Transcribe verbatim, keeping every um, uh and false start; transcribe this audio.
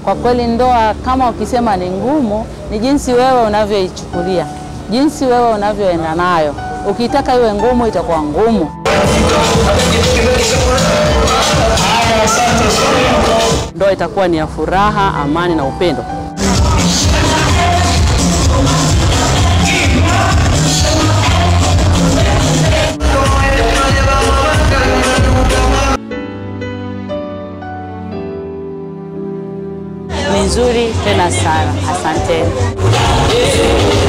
Kwa kweli ndoa kama ukisema ni ngumu, ni jinsi wewe unavyoichukulia, jinsi wewe unavyoenda nayo. Ukitaka iwe ngumu itakuwa ngumu. Ndoa itakuwa ni ya furaha, amani na upendo. Ni nzuri tena sana. Asante.